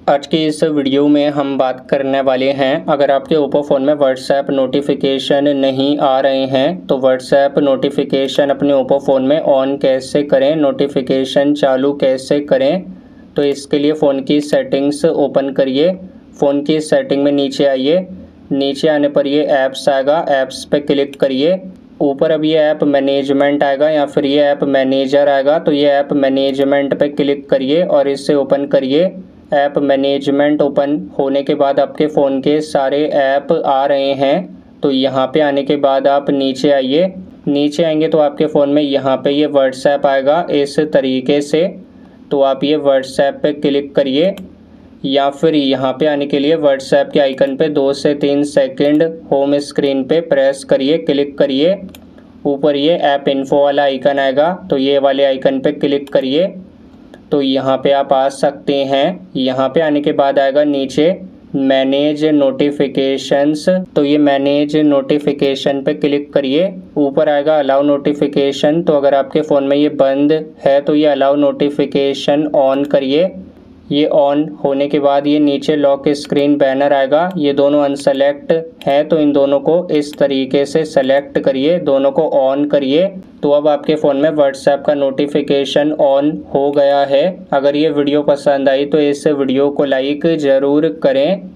आज की इस वीडियो में हम बात करने वाले हैं, अगर आपके ओप्पो फ़ोन में व्हाट्सएप नोटिफिकेशन नहीं आ रहे हैं तो व्हाट्सएप नोटिफिकेशन अपने ओप्पो फ़ोन में ऑन कैसे करें, नोटिफिकेशन चालू कैसे करें। तो इसके लिए फ़ोन की सेटिंग्स ओपन करिए। फ़ोन की सेटिंग में नीचे आइए। नीचे आने पर ये ऐप्स आएगा, ऐप्स पे क्लिक करिए। ऊपर अब ये ऐप मैनेजमेंट आएगा या फिर ये ऐप मैनेजर आएगा, तो ये ऐप मैनेजमेंट पे क्लिक करिए और इसे ओपन करिए। ऐप मैनेजमेंट ओपन होने के बाद आपके फ़ोन के सारे ऐप आ रहे हैं। तो यहाँ पे आने के बाद आप नीचे आइए। नीचे आएंगे तो आपके फ़ोन में यहाँ पे ये व्हाट्सएप आएगा इस तरीके से। तो आप ये व्हाट्सएप पे क्लिक करिए या फिर यहाँ पे आने के लिए व्हाट्सएप के आइकन पे 2 से 3 सेकंड होम स्क्रीन पे प्रेस करिए, क्लिक करिए। ऊपर ये ऐप इन्फो वाला आइकन आएगा, तो ये वाले आइकन पे क्लिक करिए। तो यहाँ पे आप आ सकते हैं। यहाँ पे आने के बाद आएगा नीचे मैनेज नोटिफिकेशंस, तो ये मैनेज नोटिफिकेशन पे क्लिक करिए। ऊपर आएगा अलाउ नोटिफिकेशन, तो अगर आपके फ़ोन में ये बंद है तो ये अलाउ नोटिफिकेशन ऑन करिए। ये ऑन होने के बाद ये नीचे लॉक स्क्रीन बैनर आएगा, ये दोनों अनसेलेक्ट है तो इन दोनों को इस तरीके से सेलेक्ट करिए, दोनों को ऑन करिए। तो अब आपके फ़ोन में व्हाट्सएप का नोटिफिकेशन ऑन हो गया है। अगर ये वीडियो पसंद आई तो इस वीडियो को लाइक ज़रूर करें।